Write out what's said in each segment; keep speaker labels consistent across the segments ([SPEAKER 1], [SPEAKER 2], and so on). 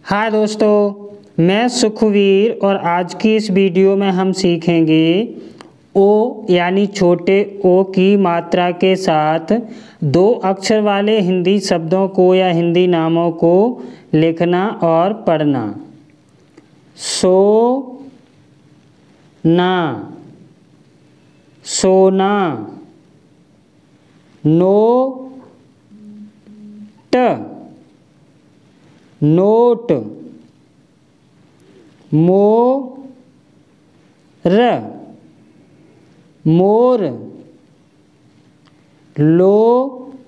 [SPEAKER 1] हाय दोस्तों, मैं सुखवीर और आज की इस वीडियो में हम सीखेंगे ओ यानी छोटे ओ की मात्रा के साथ दो अक्षर वाले हिंदी शब्दों को या हिंदी नामों को लिखना और पढ़ना। सो ना, सोना, नोट, नोट, मोर, मोर, लोग,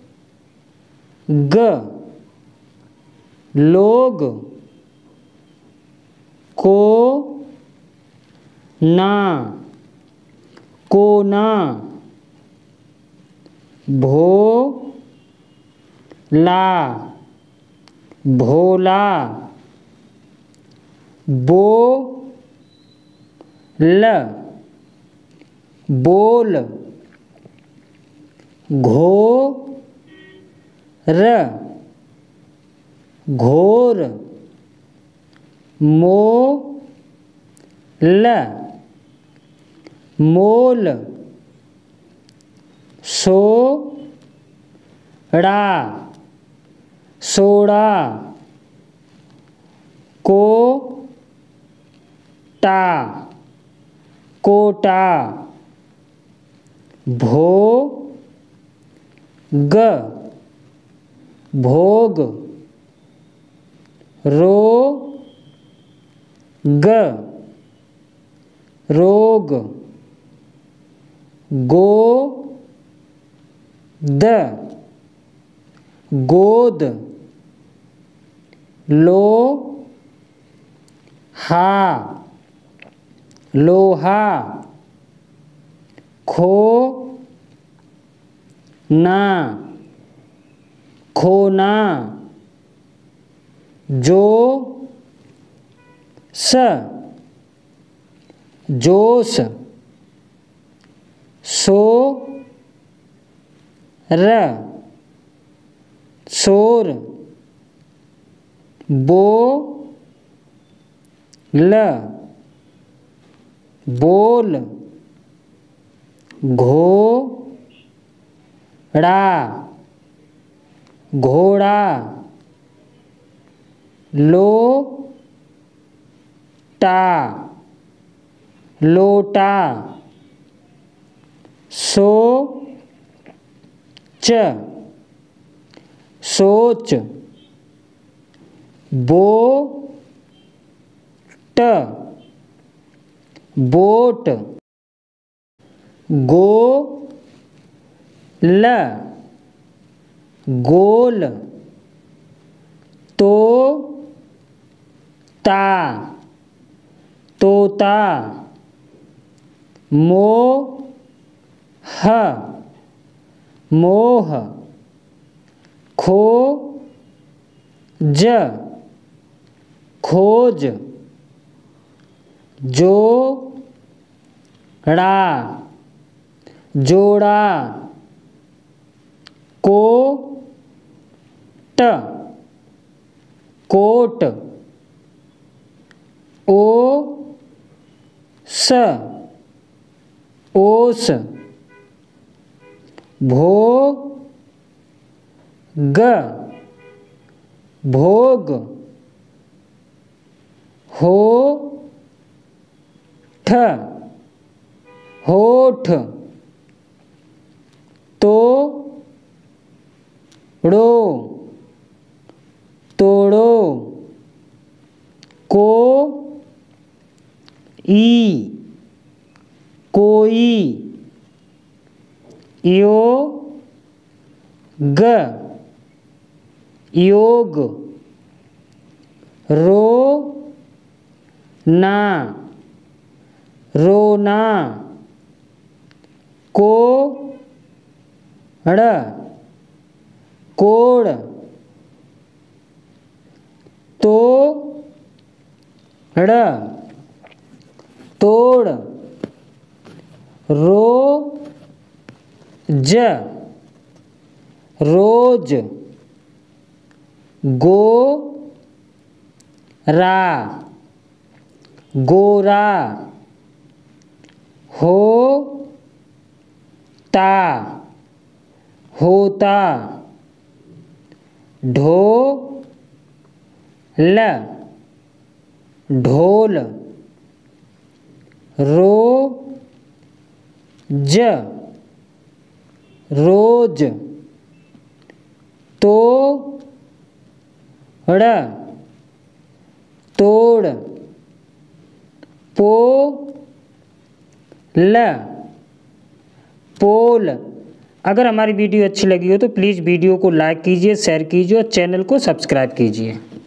[SPEAKER 1] लोग, कोना, कोना, भोला, भोला, बोल, बोल, घोर, घोर, मोल, मोल, सोड़ा, सोड़ा, कोटा, कोटा, भोग, भोग, रोग, रोग, गोद, गोद, लोहा, लोहा, खोना, खोना, जोश, जोश, सोर, शोर, बोल, बोल, घोड़ा, घोड़ा, लोटा, लोटा, सोच, सोच, बोट, बोट, गोल, गोल, तोता, तोता, मोह, मोह, खोज, खोज, जोड़ा, जोड़ा, कोट, कोट, ओस, ओस, भोग, भोग, होठ, होठ, तोड़ो, तोड़ो, कोई, योग, योग, रोना, रोना, कोड़, कोड़, तोड़, तोड़, रोज, रोज, रा, गोरा, होता, होता, ढोल, ढोल, रोज, रोज, तोड़, तोड़, पोल, पोल। अगर हमारी वीडियो अच्छी लगी हो तो प्लीज़ वीडियो को लाइक कीजिए, शेयर कीजिए और चैनल को सब्सक्राइब कीजिए।